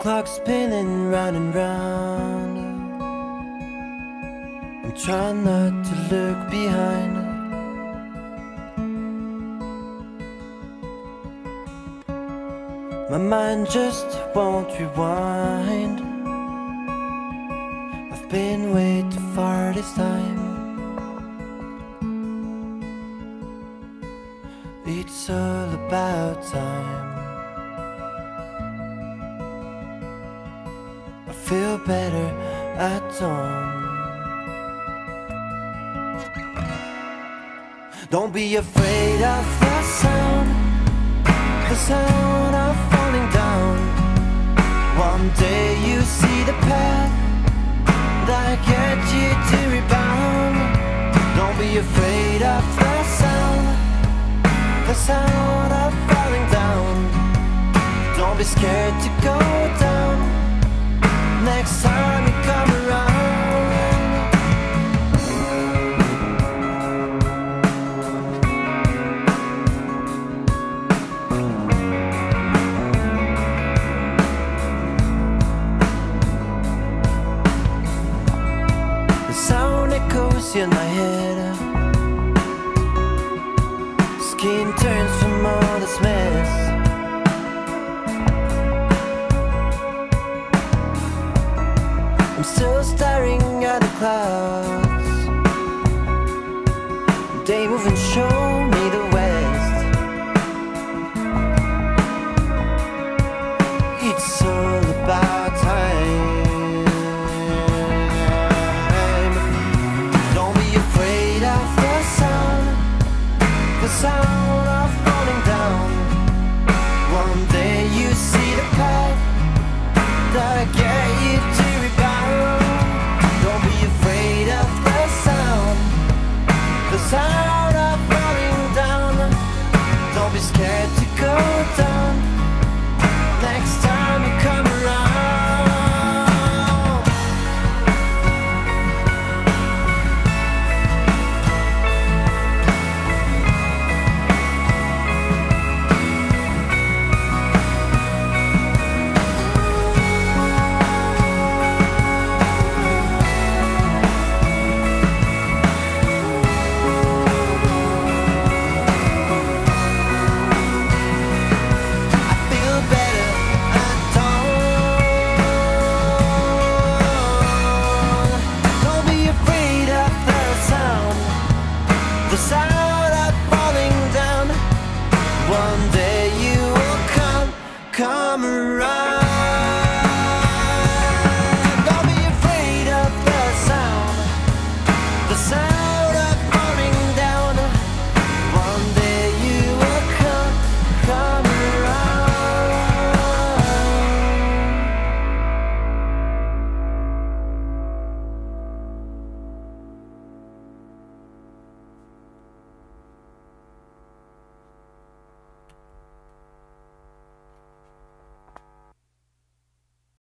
clock spinning round and round. I'm trying not to look behind. My mind just won't rewind. I've been way too far this time. It's all about time. I feel better at dawn. Don't be afraid of the sound of falling down. One day you see the path that gets you to rebound. Don't be afraid of the sound of falling down. Don't be scared to go down next time you come around. The sound echoes in my head. Skin turns from all this mess. I'm still staring at the clouds.